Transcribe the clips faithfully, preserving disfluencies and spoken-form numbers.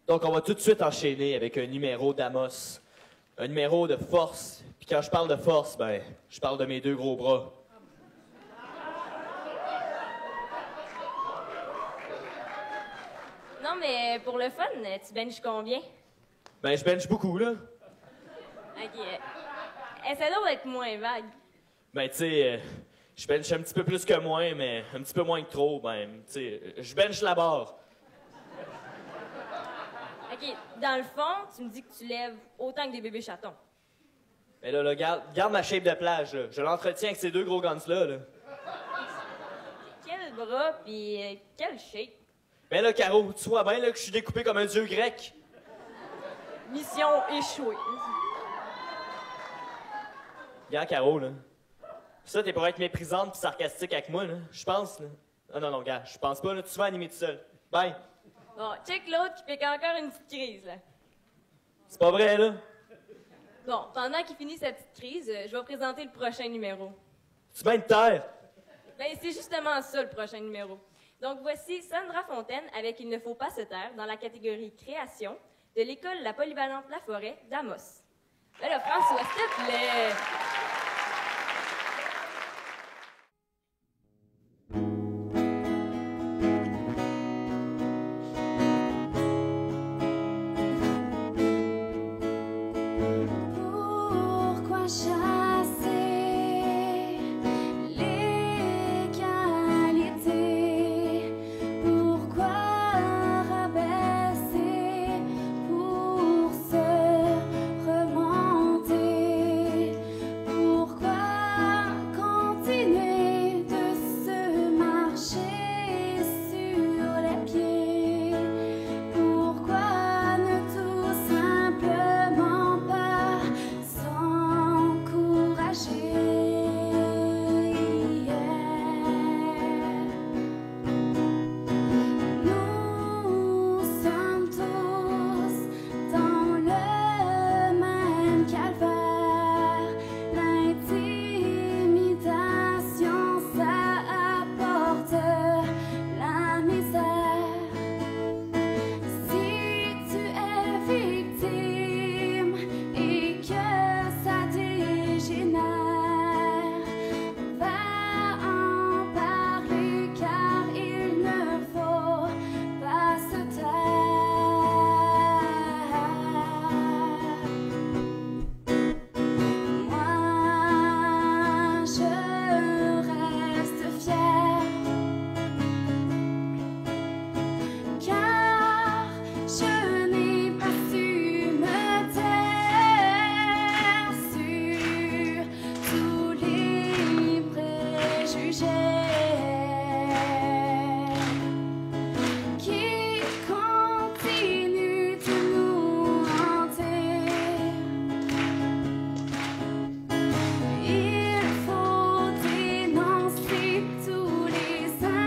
Donc, on va tout de suite enchaîner avec un numéro d'Amos. Un numéro de force. Puis quand je parle de force, ben, je parle de mes deux gros bras. Non, mais pour le fun, tu benches combien? Ben, je bench beaucoup, là. Ok. euh, Essaie donc d'être moins vague. Ben, tu sais, euh, je bench un petit peu plus que moi, mais un petit peu moins que trop, ben, tu sais, je bench la barre. Ok, dans le fond, tu me dis que tu lèves autant que des bébés chatons. Mais là, là, garde, garde ma shape de plage, là. Je l'entretiens avec ces deux gros guns-là, là. Quel bras, pis euh, quel shape. Ben là, Caro, tu vois bien là, que je suis découpé comme un dieu grec. Mission échouée. Regarde, Caro, là. Ça, t'es pour être méprisante pis sarcastique avec moi, là. Je pense, là. Ah non, non, gars, je pense pas, là. Tu vas animer tout seul. Bye. Bon, check l'autre qui pique encore une petite crise, là. C'est pas vrai, là. Bon, pendant qu'il finit sa petite crise, euh, je vais présenter le prochain numéro. Tu viens de terre. Ben, c'est justement ça, le prochain numéro. Donc, voici Sandra Fontaine avec Il ne faut pas se taire dans la catégorie création de l'école La Polyvalente La Forêt d'Amos. Ben là, François, s'il te plaît. Pourquoi chasser les qualités? Pourquoi rabaisser pour se remonter? Pourquoi continuer de se marcher sur les pieds? Pourquoi ne tout simplement pas s'encourager? Nous sommes tous dans le même calvaire. L'intimidation, ça apporte la misère. Si tu es victime et que ça dégénère, va en parler car il ne faut pas se taire. Moi, je reste fière car je n'ai pas su me taire sur tous les préjugés qui continuent de nous hanter. Il faut dénoncer tous les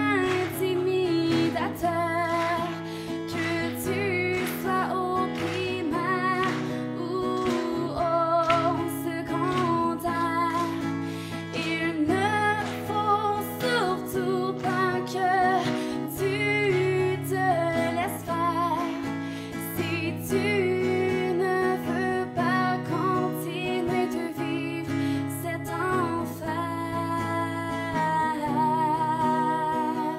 intimidateurs, que tu sois au primaire ou au secondaire. Il ne faut surtout pas que tu te laisses faire. Si tu ne veux pas continuer de vivre cet enfer.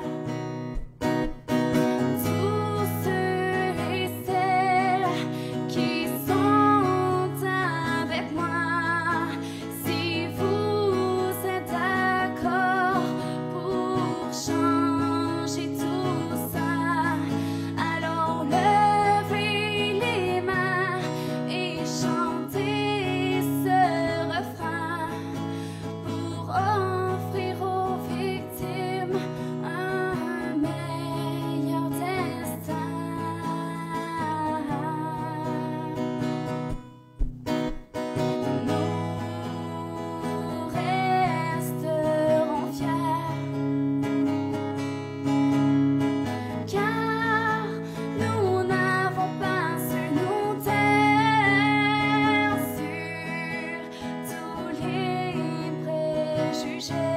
Tous ceux et celles qui sont avec moi, si vous êtes d'accord pour changer tout ça, alors levez les mains et chantez ce refrain pour offrir aux victimes un meilleur destin. Nous resterons fiers car nous n'avons pas su nous taire sur tous les préjugés.